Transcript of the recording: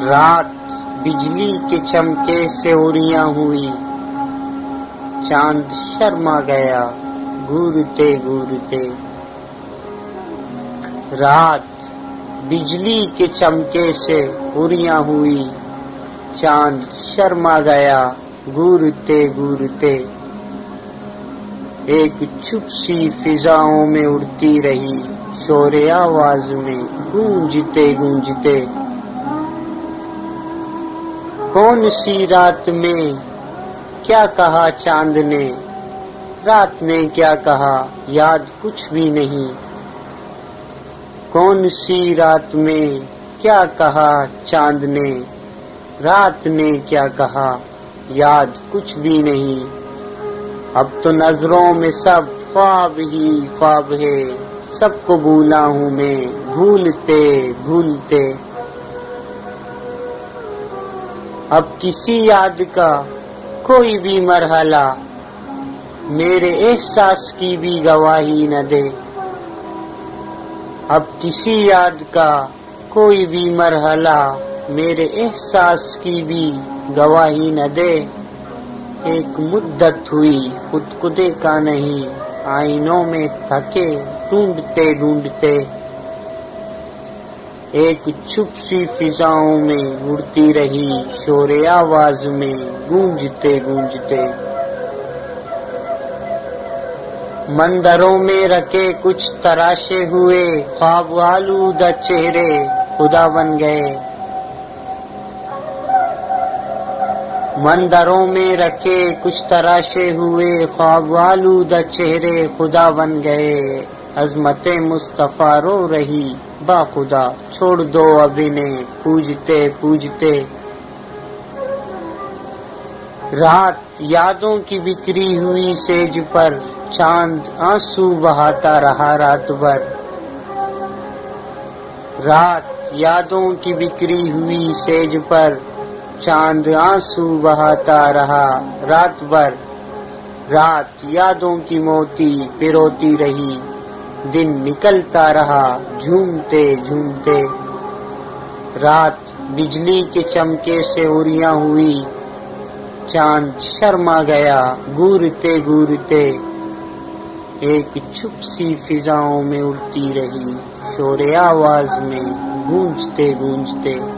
رات بجلی کے چمکے سے اوریاں ہوئی، چاند شرما گیا گورتے گورتے۔ رات بجلی کے چمکے سے اوریاں ہوئی، چاند شرما گیا گورتے گورتے۔ ایک چھپ سی فضاؤں میں اڑتی رہی، شور آواز میں گونجتے گونجتے۔ کون سی رات میں کیا کہا چاند نے، رات نے کیا کہا یاد کچھ بھی نہیں۔ کون سی رات میں کیا کہا چاند نے، رات نے کیا کہا یاد کچھ بھی نہیں۔ اب تو نظروں میں سب خواب ہی خواب ہے، سب کو بھولا ہوں میں بھولتے بھولتے۔ اب کسی یاد کا کوئی بھی مرحلہ میرے احساس کی بھی گواہی نہ دے۔ اب کسی یاد کا کوئی بھی مرحلہ میرے احساس کی بھی گواہی نہ دے۔ ایک مدت ہوئی خود کو دیکھا نہیں، آئینوں میں تھکے ڈھونڈتے ڈھونڈتے۔ ایک چھپ سی فضاؤں میں اڑتی رہی، شور آواز میں گونجتے گونجتے۔ مندروں میں رکھے کچھ تراشے ہوئے خواب آلودہ چہرے خدا بن گئے۔ مندروں میں رکھے کچھ تراشے ہوئے خواب آلودہ چہرے خدا بن گئے۔ عظمت مصطفیٰ رو رہی با خدا، چھوڑ دو اب انہیں پوجتے پوجتے۔ رات یادوں کی بکھری ہوئی سیج پر، چاند آنسو بہاتا رہا رات بھر۔ رات یادوں کی بکھری ہوئی سیج پر، چاند آنسو بہاتا رہا رات بھر۔ رات یادوں کی موتی پروتی رہی، دن نکلتا رہا جھومتے جھومتے۔ رات بجلی کے چمکے سے اوریاں ہوئی، چاند شرما گیا گورتے گورتے۔ ایک چھپ سی فضاؤں میں اڑتی رہی، شور آواز میں گونجتے گونجتے۔